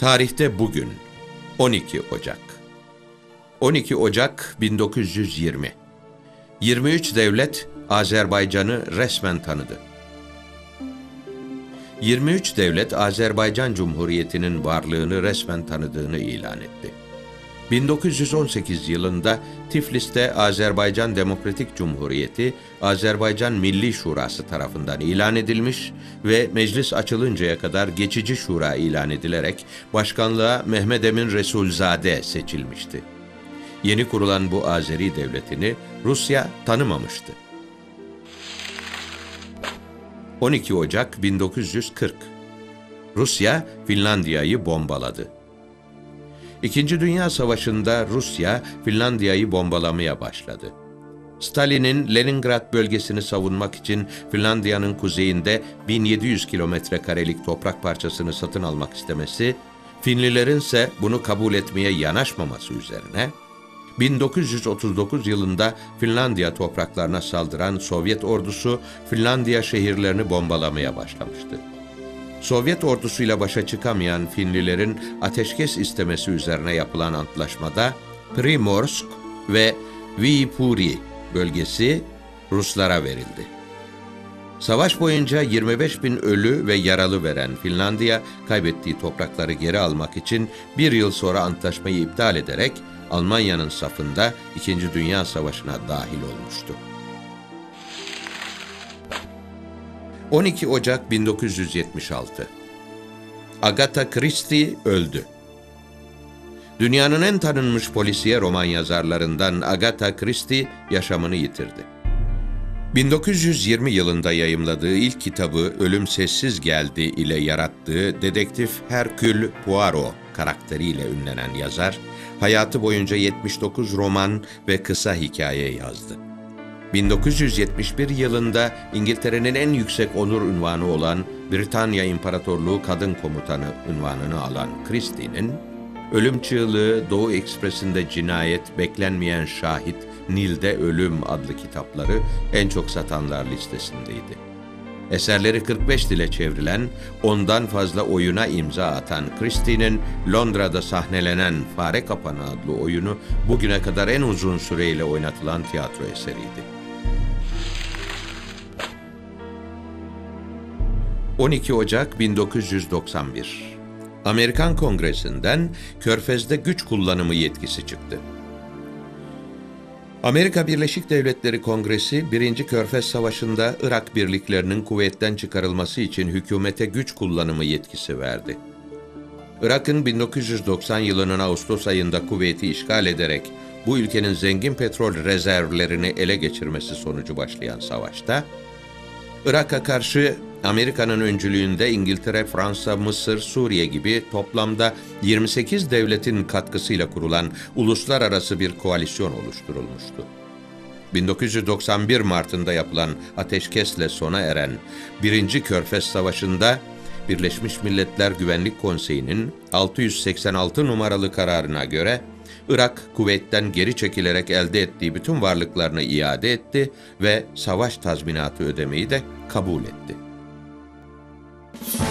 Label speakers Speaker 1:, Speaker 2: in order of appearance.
Speaker 1: Tarihte bugün 12 Ocak. 12 Ocak 1920. 23 devlet Azerbaycan'ı resmen tanıdı. 23 devlet Azerbaycan Cumhuriyeti'nin varlığını resmen tanıdığını ilan etti. 1918 yılında Tiflis'te Azerbaycan Demokratik Cumhuriyeti, Azerbaycan Milli Şurası tarafından ilan edilmiş ve meclis açılıncaya kadar geçici şura ilan edilerek başkanlığa Mehmed Emin Resulzade seçilmişti. Yeni kurulan bu Azeri devletini Rusya tanımamıştı. 12 Ocak 1940. Rusya Finlandiya'yı bombaladı. İkinci Dünya Savaşı'nda Rusya, Finlandiya'yı bombalamaya başladı. Stalin'in Leningrad bölgesini savunmak için Finlandiya'nın kuzeyinde 1700 kilometrekarelik toprak parçasını satın almak istemesi, Finlilerin ise bunu kabul etmeye yanaşmaması üzerine, 1939 yılında Finlandiya topraklarına saldıran Sovyet ordusu Finlandiya şehirlerini bombalamaya başlamıştı. Sovyet ordusuyla başa çıkamayan Finlilerin ateşkes istemesi üzerine yapılan antlaşmada Primorsk ve Viipuri bölgesi Ruslara verildi. Savaş boyunca 25 bin ölü ve yaralı veren Finlandiya, kaybettiği toprakları geri almak için bir yıl sonra antlaşmayı iptal ederek Almanya'nın safında İkinci Dünya Savaşı'na dahil olmuştu. 12 Ocak 1976. Agatha Christie öldü. Dünyanın en tanınmış polisiye roman yazarlarından Agatha Christie yaşamını yitirdi. 1920 yılında yayımladığı ilk kitabı Ölüm Sessiz Geldi ile yarattığı dedektif Hercule Poirot karakteriyle ünlenen yazar, hayatı boyunca 79 roman ve kısa hikaye yazdı. 1971 yılında İngiltere'nin en yüksek onur unvanı olan Britanya İmparatorluğu Kadın Komutanı unvanını alan Christie'nin, Ölüm Çığlığı, Doğu Ekspresi'nde Cinayet, Beklenmeyen Şahit, Nil'de Ölüm adlı kitapları en çok satanlar listesindeydi. Eserleri 45 dile çevrilen, ondan fazla oyuna imza atan Christie'nin Londra'da sahnelenen Fare Kapanı adlı oyunu bugüne kadar en uzun süreyle oynatılan tiyatro eseriydi. 12 Ocak 1991. Amerikan Kongresi'nden Körfez'de güç kullanımı yetkisi çıktı. Amerika Birleşik Devletleri Kongresi, 1. Körfez Savaşı'nda Irak birliklerinin kuvvetten çıkarılması için hükümete güç kullanımı yetkisi verdi. Irak'ın 1990 yılının Ağustos ayında kuvveti işgal ederek bu ülkenin zengin petrol rezervlerini ele geçirmesi sonucu başlayan savaşta, Irak'a karşı Amerika'nın öncülüğünde İngiltere, Fransa, Mısır, Suriye gibi toplamda 28 devletin katkısıyla kurulan uluslararası bir koalisyon oluşturulmuştu. 1991 Mart'ında yapılan ateşkesle sona eren 1. Körfez Savaşı'nda Birleşmiş Milletler Güvenlik Konseyi'nin 686 numaralı kararına göre Irak kuvvetten geri çekilerek elde ettiği bütün varlıklarını iade etti ve savaş tazminatı ödemeyi de kabul etti.